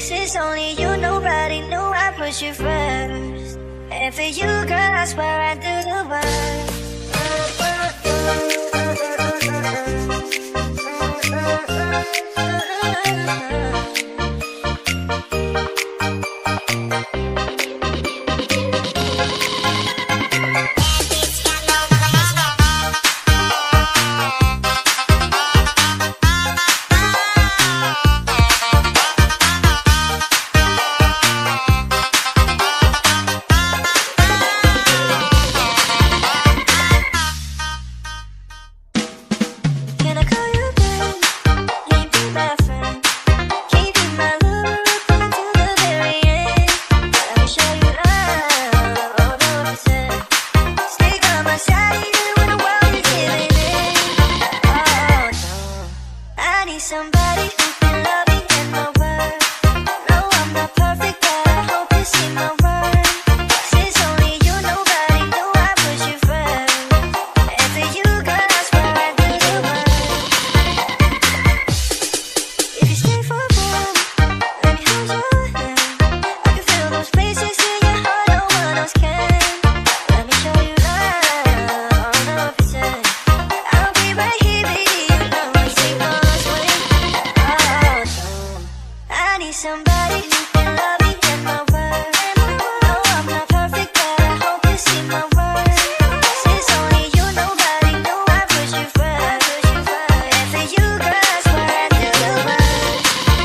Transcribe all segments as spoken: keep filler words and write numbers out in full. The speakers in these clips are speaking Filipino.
Since only you, nobody knew I put you first. And for you, girl, I swear I'd do the worst. Somebody who can love me in my word. No, I'm not perfect, but I hope you see my worth. Since only you, nobody knew I put you first. And for you, girl, I swear I'd do the worst. If you stay for a while, let me hold your hand. I can feel those places in your heart no one else can. Let me show you love, one hundred percent. I'll be right here, baby, you know I take no loss when I need somebody who can love me in my word. No, I'm not perfect, but I hope you see my worth. Since only you, nobody knew I put you first. And for you, girl, I swear I'd do the worst.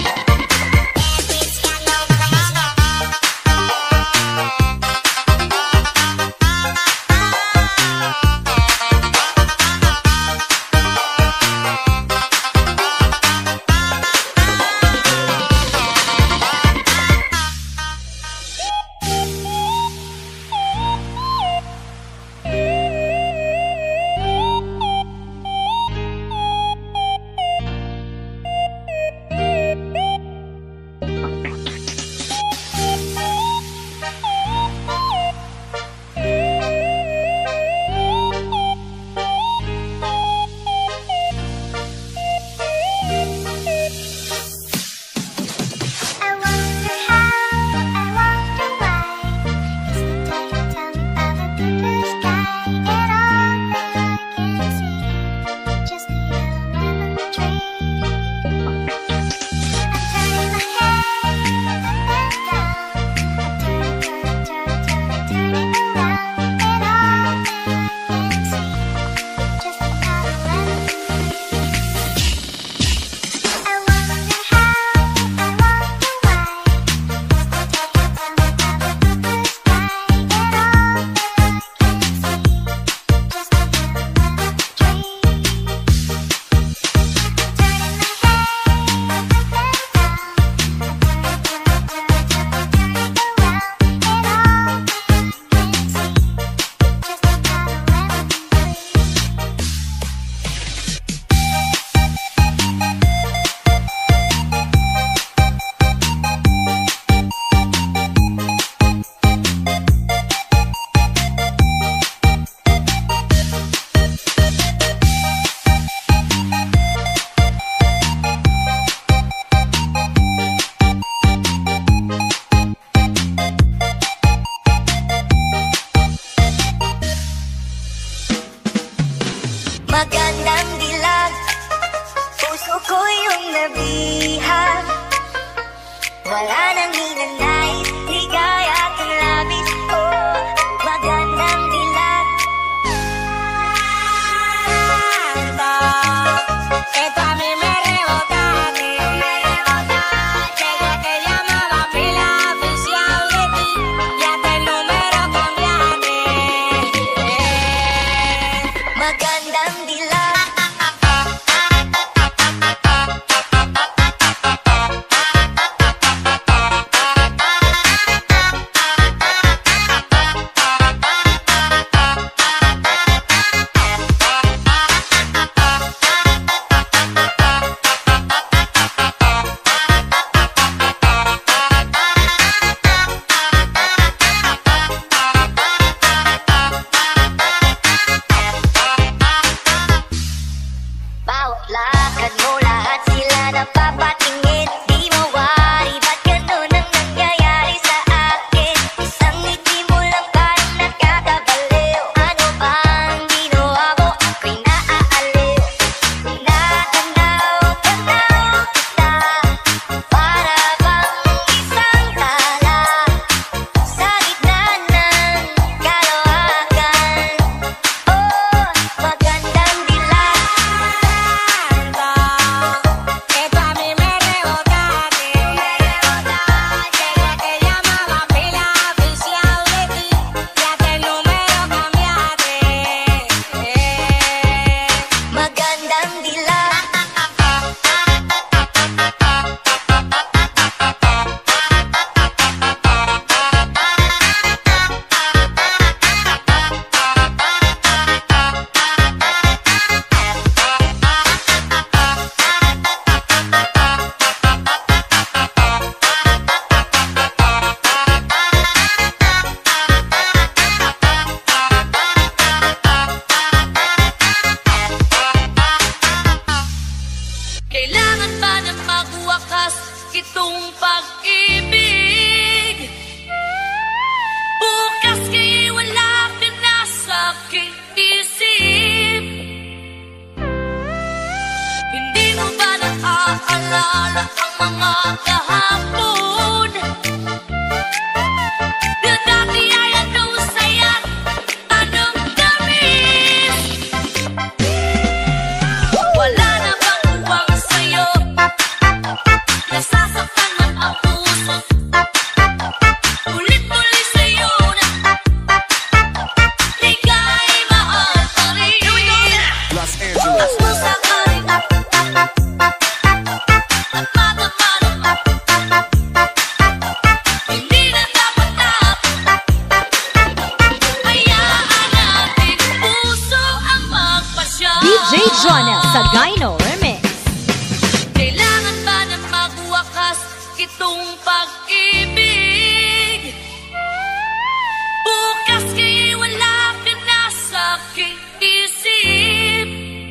Magandang dilag, puso ko yung nabihag. Wala nang hinanais, ligaya at labis. Oh, magandang dilag. Esto a mí me rebota, me rebota. Desde que llamaba pila oficial de ti, ya te el número cambiaste. Magandang dilag. pag-ibig. Bukas kay wala ka na sa aking isip. Hindi mo ba naaalala ang mga kahapon? Na dati ay anong saya, anong tamis. Wala na bang uwang sa'yo? Nasasaktan man ang puso. Ulit-ulit sa'yo na ligay maaaring. Los Angeles. Ang pusa ka rin at matamanong. Hindi na dapat na hayaan natin puso ang magpasya. D J Jonel sa Gyno Remix. Kailangan ba na magwakas itong pag-ibig? Bukas kay wala ka na sa aking isip.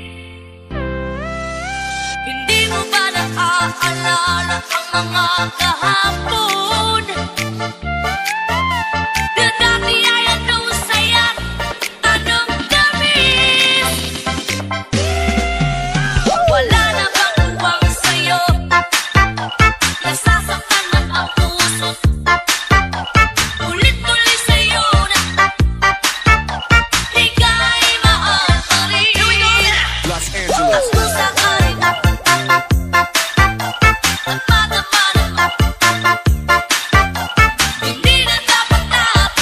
Hindi mo ba naaalala ang mga kahapon? Na dati ay anong saya, anong tamis. Wala na bang uwang sa'yo? Nasasaktan man ang puso. Ulit-ulit sa'yo na ligay maaaring. Los Angeles. Ang pusa ka rin at matamanong. Hindi na dapat na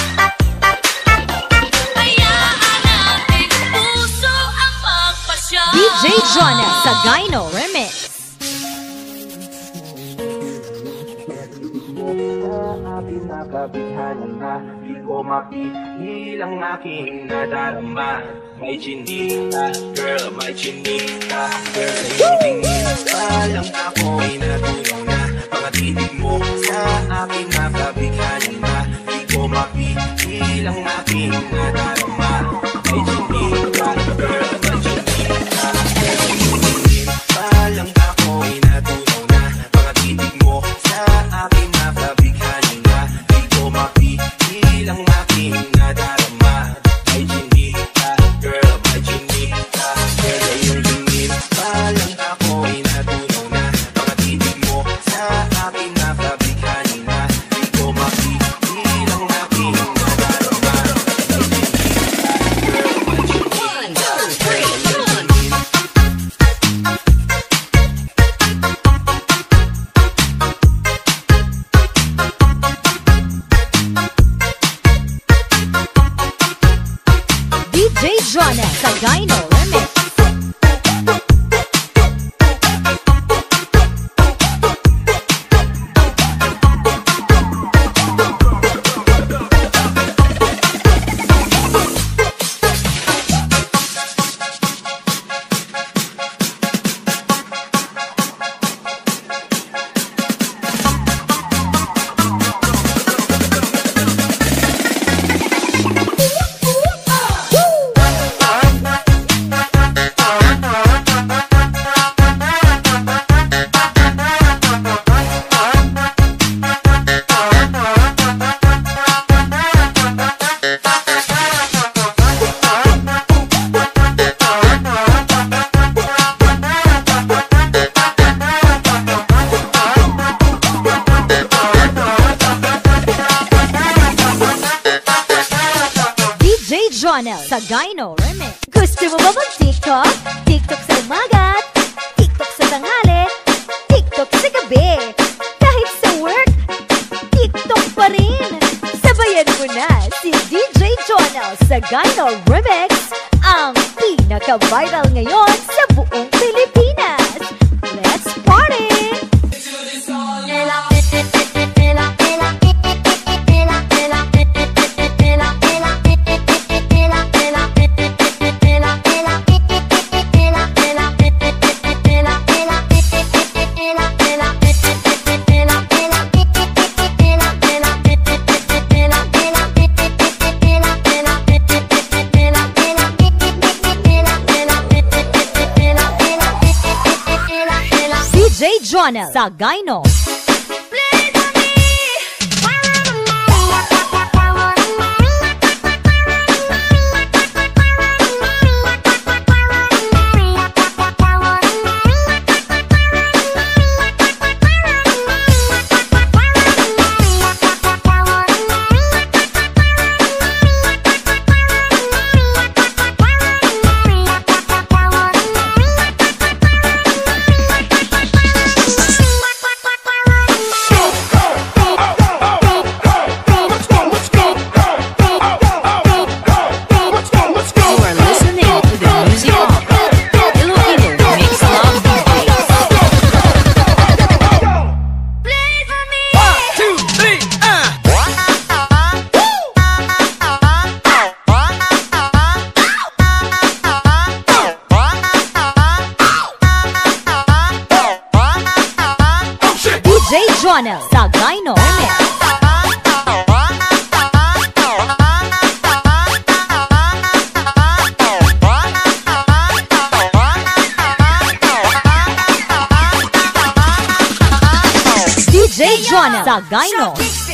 hayaan natin puso ang magpasya. D J Jonel sa Gyno Remix. Aking nakabighanan na di ko mapigilang aking nadarama. May chinita, girl, may chinita. Girl, sa iyong tingin pa lang ako'y natunaw na. Mga titig mo sa aking nakabighanan na di ko mapigilang aking nadarama. May chinita, girl, may chinita. Girl, sa iyong tingin pa lang ako'y natunaw na. Mga titig mo sa aking nakabighanan na di ko mapigilang aking nadarama. May chinita, girl, may chinita. Girl, sa iyong tingin pa lang ako'y natunaw na. Mga titig mo sa aking nakabighanan na di ko mapigilang aking nadarama. May chinita, girl, may chinita. D J Jonel sa Gyno Remix. Jonel sa Gyno Remix. Gusto mo ba mag-TikTok? TikTok sa umaga, TikTok sa tanghali, TikTok sa gabi. Kahit sa work, TikTok pa rin. Sabayan mo na si D J Jonel sa Gyno Remix, ang pinaka-viral ngayon sa buong Pilipinas. Let's party! D J Jonel sa Gyno. Play Sagayno Remix. D J Jonel Sagayno.